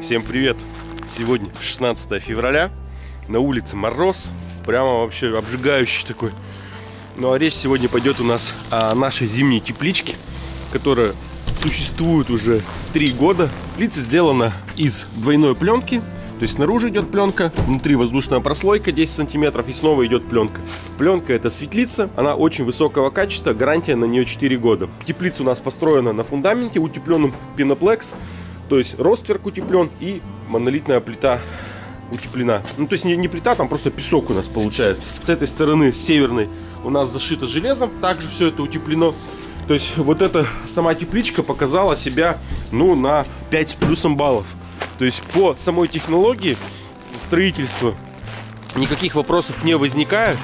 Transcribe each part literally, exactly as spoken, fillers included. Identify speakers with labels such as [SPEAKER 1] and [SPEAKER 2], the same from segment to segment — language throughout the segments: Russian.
[SPEAKER 1] Всем привет! Сегодня шестнадцатое февраля, на улице мороз, прямо вообще обжигающий такой. Ну а речь сегодня пойдет у нас о нашей зимней тепличке, которая существует уже три года. Теплица сделана из двойной пленки, то есть снаружи идет пленка, внутри воздушная прослойка десять сантиметров и снова идет пленка. Пленка — это светлица, она очень высокого качества, гарантия на нее четыре года. Теплица у нас построена на фундаменте, утепленном пеноплекс, то есть ростверк утеплен и монолитная плита утеплена. Ну то есть не, не плита, там просто песок у нас получается. С этой стороны, с северной, у нас зашито железом, также все это утеплено. То есть вот эта сама тепличка показала себя, ну, на пять с плюсом баллов. То есть по самой технологии строительства никаких вопросов не возникает.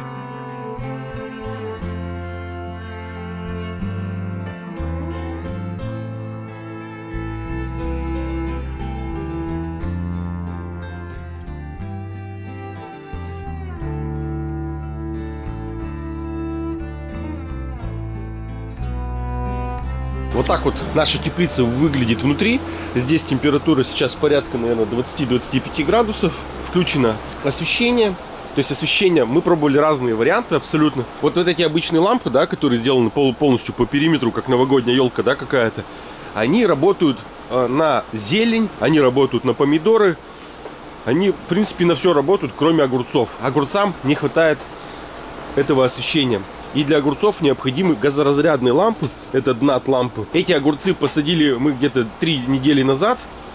[SPEAKER 1] Вот так вот наша теплица выглядит внутри. Здесь температура сейчас порядка, наверное, двадцати-двадцати пяти градусов. Включено освещение. То есть освещение, мы пробовали разные варианты абсолютно. Вот, вот эти обычные лампы, да, которые сделаны полностью по периметру, как новогодняя елка, да, какая-то. Они работают э, на зелень, они работают на помидоры. Они, в принципе, на все работают, кроме огурцов. Огурцам не хватает этого освещения. И для огурцов необходимы газоразрядные лампы. Это днат лампы. Эти огурцы посадили мы где-то три недели назад.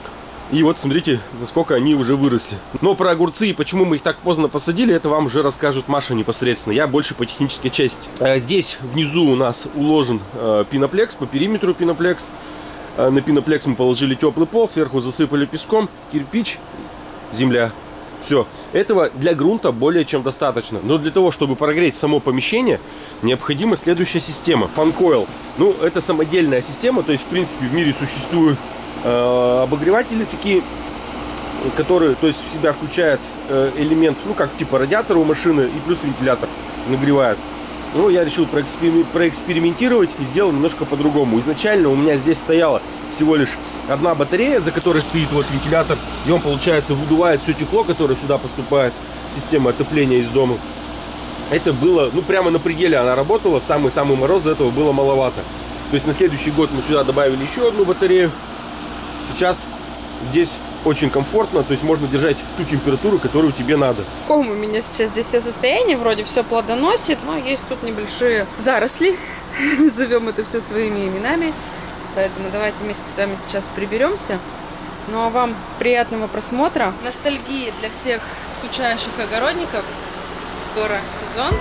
[SPEAKER 1] И вот смотрите, насколько они уже выросли. Но про огурцы и почему мы их так поздно посадили, это вам уже расскажет Маша непосредственно. Я больше по технической части. Здесь внизу у нас уложен пеноплекс, по периметру пеноплекс. На пеноплекс мы положили теплый пол, сверху засыпали песком, кирпич, земля. Все. Этого для грунта более чем достаточно. Но для того, чтобы прогреть само помещение, необходима следующая система. Фан-койл. Ну, это самодельная система. То есть, в принципе, в мире существуют э, обогреватели такие, которые, то есть, в себя включают э, элемент, ну, как типа радиатора у машины и плюс вентилятор нагревают. Ну, я решил проэксперим... проэкспериментировать и сделал немножко по-другому. Изначально у меня здесь стояла всего лишь одна батарея, за которой стоит вот вентилятор. И он, получается, выдувает все тепло, которое сюда поступает, система отопления из дома. Это было, ну, прямо на пределе она работала. В самый-самый мороз этого было маловато. То есть на следующий год мы сюда добавили еще одну батарею. Сейчас здесь очень комфортно, то есть можно держать ту температуру, которую тебе надо.
[SPEAKER 2] В каком у меня сейчас здесь все состояние, вроде все плодоносит, но есть тут небольшие заросли, назовем это все своими именами, поэтому давайте вместе с вами сейчас приберемся. Ну а вам приятного просмотра. Ностальгии для всех скучающих огородников, скоро сезон,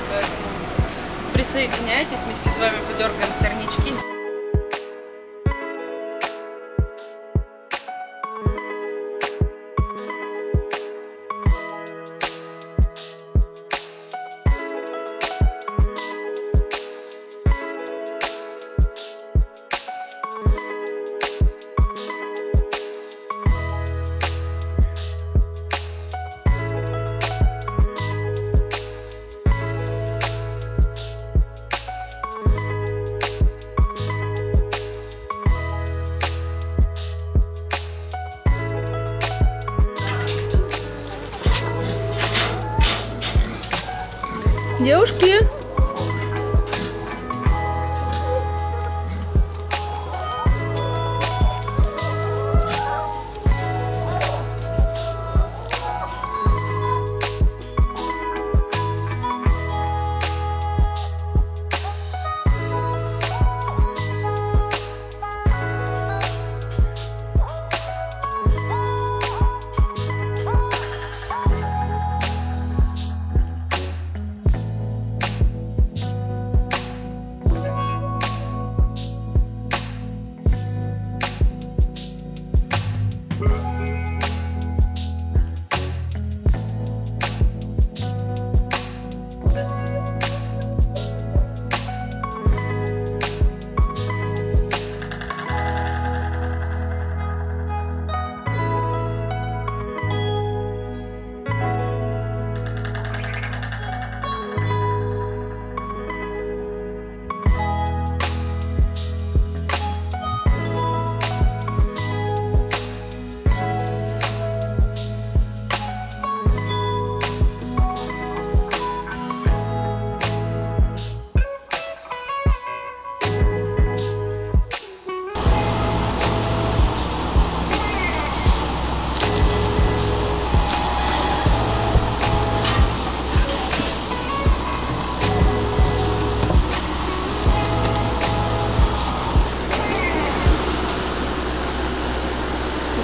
[SPEAKER 2] поэтому присоединяйтесь, вместе с вами подергаем сорнячки. Девушки!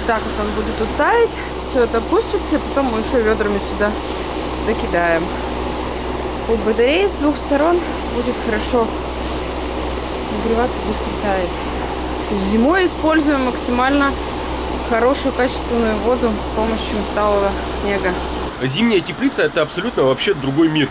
[SPEAKER 2] так вот он будет тут таять. Все это опустится, и потом мы еще ведрами сюда докидаем. У батареи с двух сторон будет хорошо нагреваться, быстро тает. Зимой используем максимально хорошую качественную воду с помощью талого снега.
[SPEAKER 1] Зимняя теплица — это абсолютно вообще другой мир.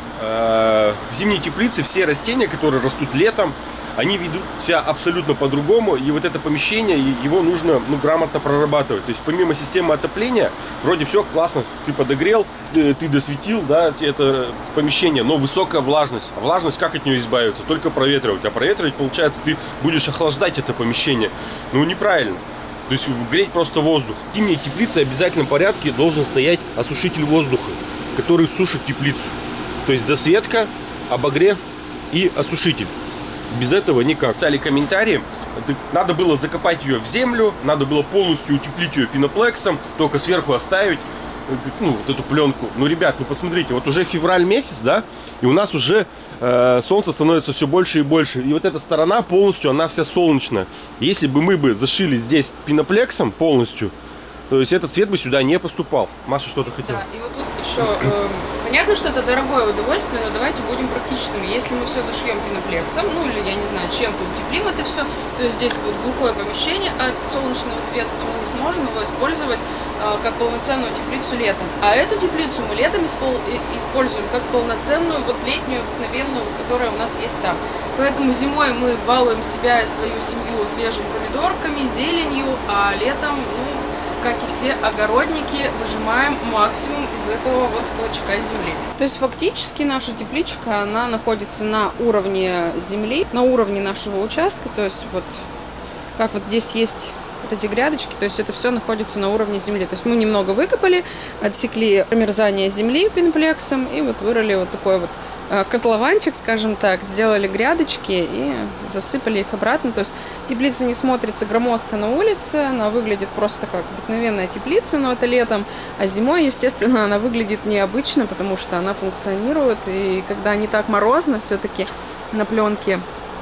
[SPEAKER 1] В зимней теплице все растения, которые растут летом, они ведут себя абсолютно по-другому, и вот это помещение, его нужно, ну, грамотно прорабатывать. То есть помимо системы отопления, вроде все классно, ты подогрел, ты, ты досветил, да, это помещение, но высокая влажность. А влажность, как от нее избавиться? Только проветривать. А проветривать, получается, ты будешь охлаждать это помещение. Ну, неправильно. То есть греть просто воздух. В зимней теплице в обязательном порядке должен стоять осушитель воздуха, который сушит теплицу. То есть досветка, обогрев и осушитель. Без этого никак. Писали комментарии, надо было закопать ее в землю, надо было полностью утеплить ее пеноплексом, только сверху оставить, ну, вот эту пленку. Ну, ребят, ну посмотрите, вот уже февраль месяц, да, и у нас уже э, солнце становится все больше и больше. И вот эта сторона полностью, она вся солнечная. Если бы мы бы зашили здесь пеноплексом полностью, то есть этот свет бы сюда не поступал. Маша что-то хотела.
[SPEAKER 2] Да, и вот тут еще, э, понятно, что это дорогое удовольствие, но давайте будем практичными. Если мы все зашьем пеноплексом, ну или, я не знаю, чем-то утеплим это все, то есть здесь будет глухое помещение от солнечного света, то мы не сможем его использовать э, как полноценную теплицу летом. А эту теплицу мы летом испол используем как полноценную, вот летнюю, обыкновенную, которая у нас есть там. Поэтому зимой мы балуем себя и свою семью свежими помидорками, зеленью, а летом, ну, как и все огородники, выжимаем максимум из этого вот клочка земли. То есть фактически наша тепличка, она находится на уровне земли, на уровне нашего участка. То есть вот как вот здесь есть вот эти грядочки, то есть это все находится на уровне земли. То есть мы немного выкопали, отсекли промерзание земли пеноплексом и вот вырыли вот такой вот котлованчик, скажем так, сделали грядочки и засыпали их обратно. То есть теплица не смотрится громоздко на улице, она выглядит просто как обыкновенная теплица, но это летом, а зимой, естественно, она выглядит необычно, потому что она функционирует, и когда не так морозно, все-таки на пленке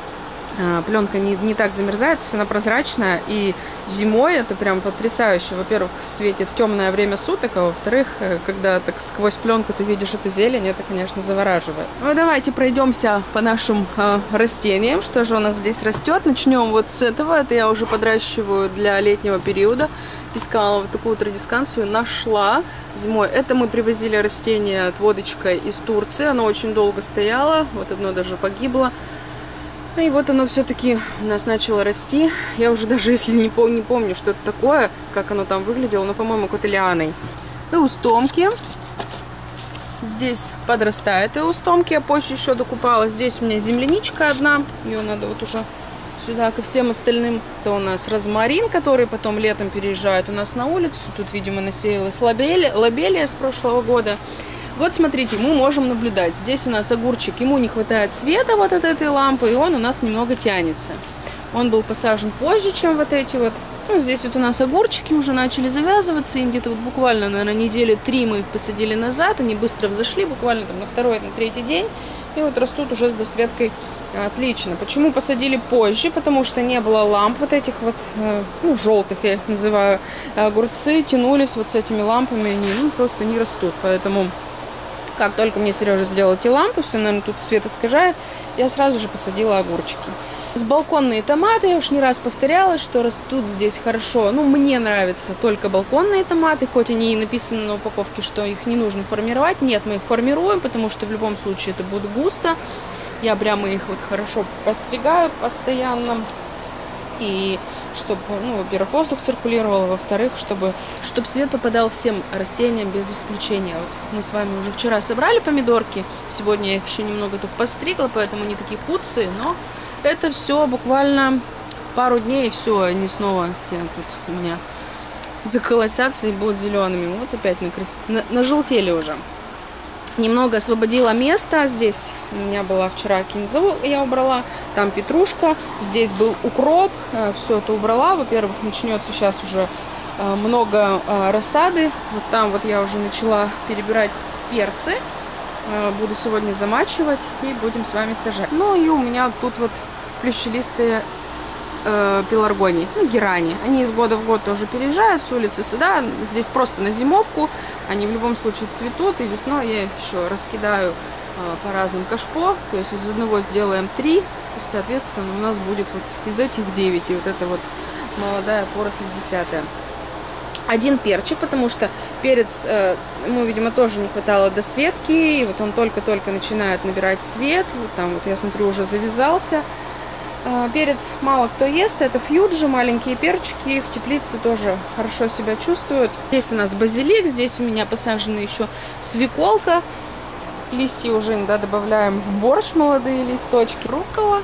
[SPEAKER 2] пленка не, не так замерзает, то есть она прозрачная, и зимой это прям потрясающе. Во-первых, светит в темное время суток, а во-вторых, когда так сквозь пленку ты видишь эту зелень, это, конечно, завораживает. Ну, давайте пройдемся по нашим э, растениям, что же у нас здесь растет. Начнем вот с этого, это я уже подращиваю для летнего периода. Искала вот такую традисканцию, нашла зимой. Это мы привозили растение отводочкой из Турции, оно очень долго стояло, вот одно даже погибло. И вот оно все-таки у нас начало расти. Я уже даже если не, пом не помню, что это такое, как оно там выглядело, но, по-моему, какой-то лианой. Эустомки. Здесь подрастает эустомки, я позже еще докупала. Здесь у меня земляничка одна, ее надо вот уже сюда ко всем остальным. Это у нас розмарин, который потом летом переезжает у нас на улицу. Тут, видимо, насеялась лобелия, лобелия с прошлого года. Вот смотрите, мы можем наблюдать. Здесь у нас огурчик, ему не хватает света вот от этой лампы, и он у нас немного тянется. Он был посажен позже, чем вот эти вот. Ну, здесь вот у нас огурчики уже начали завязываться, им где-то вот буквально, наверное, недели три мы их посадили назад, они быстро взошли, буквально там на второй, на третий день, и вот растут уже с досветкой отлично. Почему посадили позже? Потому что не было ламп вот этих вот, ну, желтых, я их называю. Огурцы тянулись вот с этими лампами, они, ну, просто не растут, поэтому... Как только мне Сережа сделал эти лампы, все, наверное, тут свет искажает, я сразу же посадила огурчики. С балконные томаты, я уж не раз повторяла, что растут здесь хорошо. Ну, мне нравятся только балконные томаты, хоть они и написаны на упаковке, что их не нужно формировать. Нет, мы их формируем, потому что в любом случае это будет густо. Я прямо их вот хорошо постригаю постоянно. И чтобы, ну, во-первых, воздух циркулировал, во-вторых, чтобы, чтобы свет попадал всем растениям без исключения. Вот мы с вами уже вчера собрали помидорки, сегодня я их еще немного так постригла, поэтому они такие куцые, но это все буквально пару дней, и все, они снова все тут у меня заколосятся и будут зелеными. Вот опять накрас... на... нажелтели уже. Немного освободила место. Здесь у меня была вчера кинзу, я убрала. Там петрушка. Здесь был укроп. Все это убрала. Во-первых, начнется сейчас уже много рассады. Вот там вот я уже начала перебирать перцы. Буду сегодня замачивать и будем с вами сажать. Ну и у меня тут вот плющелистые э, пеларгоний, ну, герани. Они из года в год тоже переезжают с улицы сюда. Здесь просто на зимовку. Они в любом случае цветут. И весной я их еще раскидаю э, по разным кашпо. То есть из одного сделаем три. То есть, соответственно, у нас будет вот из этих девять. И вот это вот молодая поросль десятая. Один перчик, потому что перец, э, ему, видимо, тоже не хватало досветки. И вот он только-только начинает набирать цвет. Вот там вот, я смотрю, уже завязался. Э, перец мало кто ест. Это фьюджи, маленькие перчики. В теплице тоже хорошо себя чувствуют. Здесь у нас базилик. Здесь у меня посажена еще свеколка. Листья уже иногда добавляем в борщ, молодые листочки. Руккола.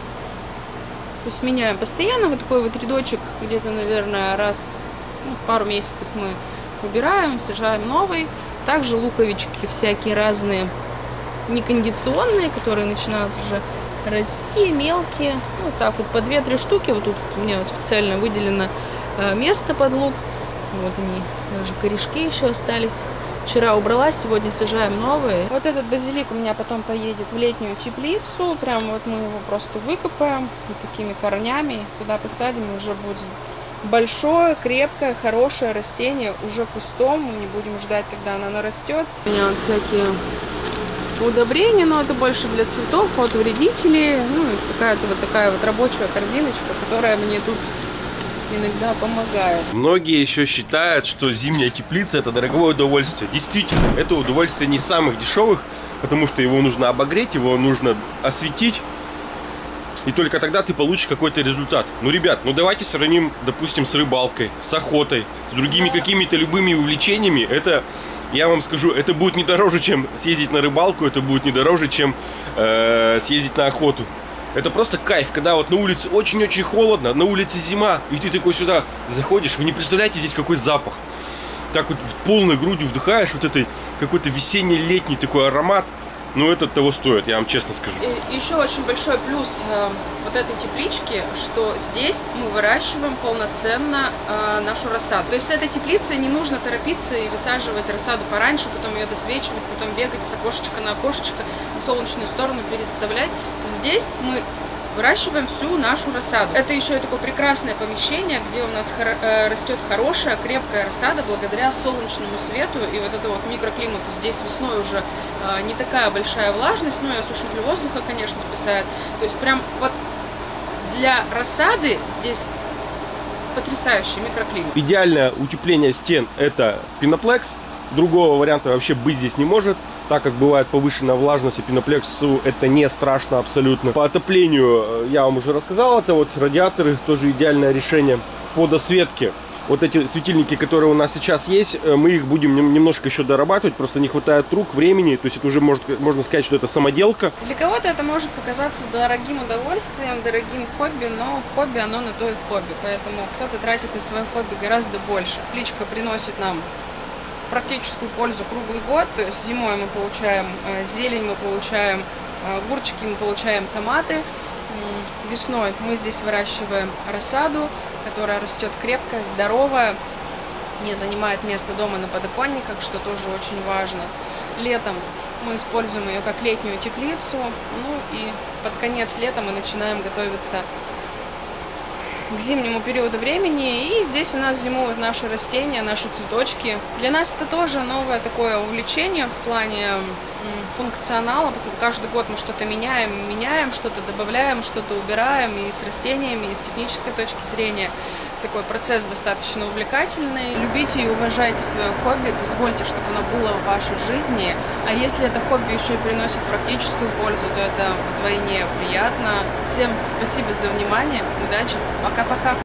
[SPEAKER 2] То есть меняем постоянно. Вот такой вот рядочек где-то, наверное, раз... Ну, пару месяцев мы убираем, сажаем новый. Также луковички всякие разные, некондиционные, которые начинают уже расти, мелкие. Вот так вот по две-три штуки. Вот тут у меня вот специально выделено место под лук. Вот они, даже корешки еще остались. Вчера убрала, сегодня сажаем новые. Вот этот базилик у меня потом поедет в летнюю теплицу. Прям вот мы его просто выкопаем вот такими корнями. Туда посадим, и уже будет большое, крепкое, хорошее растение, уже кустом. Мы не будем ждать, когда она нарастет. У меня вот всякие удобрения, но это больше для цветов, от вредителей. Ну и какая-то вот такая вот рабочая корзиночка, которая мне тут иногда помогает.
[SPEAKER 1] Многие еще считают, что зимняя теплица — это дорогое удовольствие. Действительно, это удовольствие не самых дешевых, потому что его нужно обогреть, его нужно осветить. И только тогда ты получишь какой-то результат. Ну, ребят, ну давайте сравним, допустим, с рыбалкой, с охотой, с другими какими-то любыми увлечениями. Это, я вам скажу, это будет не дороже, чем съездить на рыбалку, это будет не дороже, чем э, съездить на охоту. Это просто кайф, когда вот на улице очень-очень холодно, на улице зима, и ты такой сюда заходишь, вы не представляете здесь какой запах. Так вот полной грудью вдыхаешь вот этой какой-то весенний-летний такой аромат. Ну, это того стоит, я вам честно скажу.
[SPEAKER 2] И еще очень большой плюс э, вот этой теплички, что здесь мы выращиваем полноценно э, нашу рассаду. То есть с этой теплицей не нужно торопиться и высаживать рассаду пораньше, потом ее досвечивать, потом бегать с окошечка на окошечко, на солнечную сторону переставлять. Здесь мы выращиваем всю нашу рассаду. Это еще и такое прекрасное помещение, где у нас хоро э, растет хорошая, крепкая рассада благодаря солнечному свету и вот это вот микроклимату. Здесь весной уже э, не такая большая влажность, ну и осушитель воздуха, конечно, спасает. То есть прям вот для рассады здесь потрясающий микроклимат.
[SPEAKER 1] Идеальное утепление стен — это пеноплекс. Другого варианта вообще быть здесь не может. Так как бывает повышенная влажность, и пеноплексу это не страшно абсолютно. По отоплению я вам уже рассказал, это вот радиаторы, тоже идеальное решение. По досветке, вот эти светильники, которые у нас сейчас есть, мы их будем немножко еще дорабатывать, просто не хватает рук, времени, то есть это уже может, можно сказать, что это самоделка.
[SPEAKER 2] Для кого-то это может показаться дорогим удовольствием, дорогим хобби, но хобби оно на то и хобби, поэтому кто-то тратит на свое хобби гораздо больше. Тепличка приносит нам практическую пользу круглый год, то есть зимой мы получаем э, зелень, мы получаем э, огурчики, мы получаем томаты. Весной мы здесь выращиваем рассаду, которая растет крепкая, здоровая, не занимает место дома на подоконниках, что тоже очень важно. Летом мы используем ее как летнюю теплицу, ну и под конец лета мы начинаем готовиться к зимнему периоду времени, и здесь у нас зимуют наши растения, наши цветочки. Для нас это тоже новое такое увлечение в плане функционала, потому что каждый год мы что-то меняем, меняем, что-то добавляем, что-то убираем, и с растениями, и с технической точки зрения. Такой процесс достаточно увлекательный. Любите и уважайте свое хобби, позвольте, чтобы оно было в вашей жизни. А если это хобби еще и приносит практическую пользу, то это вдвойне приятно. Всем спасибо за внимание, удачи, пока-пока!